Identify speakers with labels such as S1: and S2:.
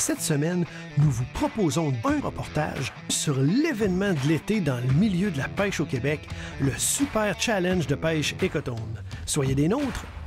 S1: Cette semaine, nous vous proposons un reportage sur l'événement de l'été dans le milieu de la pêche au Québec, le Super Challenge de pêche Écotone. Soyez des nôtres!